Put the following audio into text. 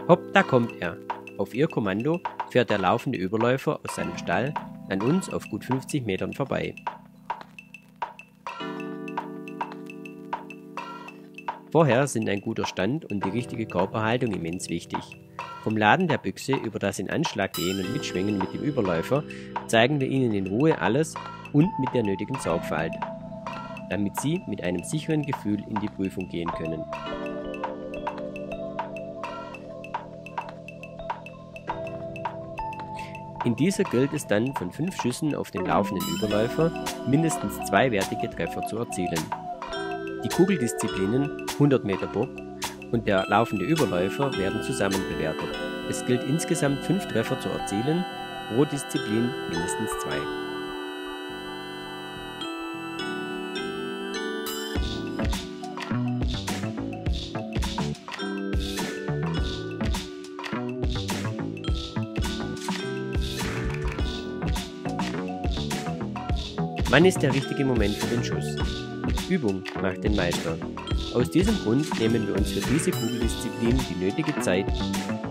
Hopp, da kommt er. Auf ihr Kommando fährt der laufende Überläufer aus seinem Stall an uns auf gut 50 Metern vorbei. Vorher sind ein guter Stand und die richtige Körperhaltung immens wichtig. Vom Laden der Büchse über das in Anschlag gehen und Mitschwingen mit dem Überläufer zeigen wir ihnen in Ruhe alles und mit der nötigen Sorgfalt, damit sie mit einem sicheren Gefühl in die Prüfung gehen können. In dieser gilt es dann, von 5 Schüssen auf den laufenden Überläufer mindestens 2 wertige Treffer zu erzielen. Die Kugeldisziplinen 100 Meter Bock und der laufende Überläufer werden zusammen bewertet. Es gilt insgesamt 5 Treffer zu erzielen, pro Disziplin mindestens 2. Wann ist der richtige Moment für den Schuss? Übung macht den Meister. Aus diesem Grund nehmen wir uns für diese Kugeldisziplin die nötige Zeit